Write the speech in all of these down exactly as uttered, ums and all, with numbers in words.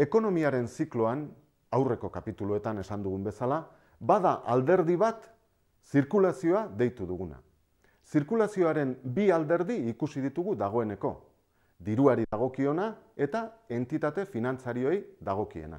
Ekonomiaren zikloan, aurreko kapituluetan esan dugun bezala, bada alderdi bat zirkulazioa deitu duguna. Zirkulazioaren bi alderdi ikusi ditugu dagoeneko, diruari dagokiona eta entitate finantzarioi dagokiena.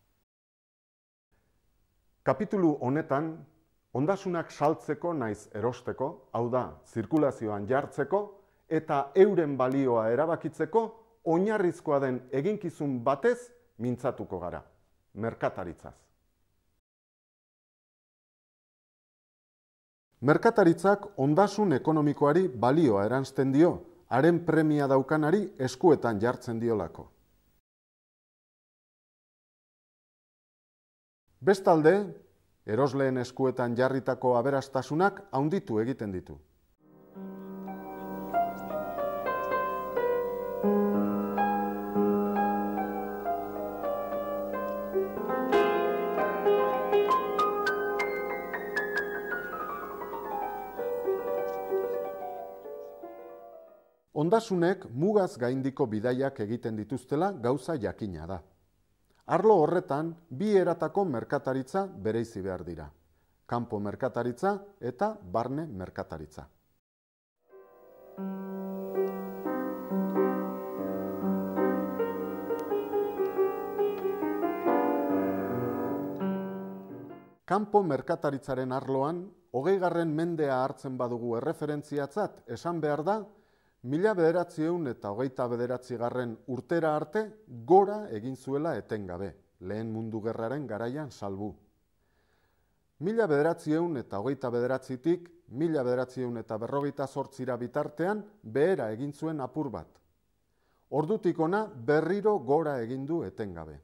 Kapitulu honetan, ondasunak saltzeko naiz erosteko, hau da, zirkulazioan jartzeko eta euren balioa erabakitzeko oinarrizkoa den eginkizun batez mintzatuko gara, merkataritzaz. Merkataritzak ondasun ekonomikoari balioa eransten dio, haren premia daukanari eskuetan jartzen diolako. Bestalde, erosleen eskuetan jarritako aberastasunak handitu egiten ditu. Ondasunek mugaz gaindiko bidaiak egiten dituztela gauza jakina da. Arlo horretan, bi eratako merkataritza bereizi behar dira. Kanpo merkataritza eta barne merkataritza. Kanpo merkataritzaren arloan, hogeigarren mendea hartzen badugu erreferentziatzat, esan behar da, mila bederatziehun eta hogeita bederatzigarren urtera arte gora egin zuela etengabe, lehen mundu gerraren garaian salbu. Mila bederatziehun eta hogeita bederatzitik, mila bederatziehun eta berrogeita zortzira bitartean behera egin zuen apur bat. Ordutik ona berriro gora egin du etengabe.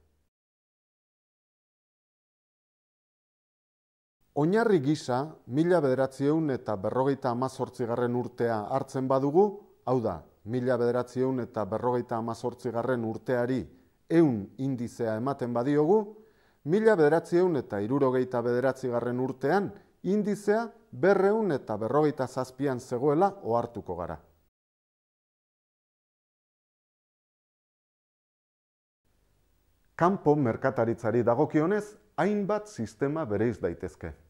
Oinarri gisa, mila bederatziehun eta berrogeita hamazortzigarren urtea hartzen badugu, hau da, mila bederatziehun eta berrogeita hamazortzigarren urteari ehun indizea ematen badiogu, mila bederatziehun eta hirurogeita bederatzigarren urtean indizea berrehun eta berrogeita zazpian zegoela ohartuko gara. Kanpo merkataritzari dagokionez, hainbat sistema bereiz daitezke.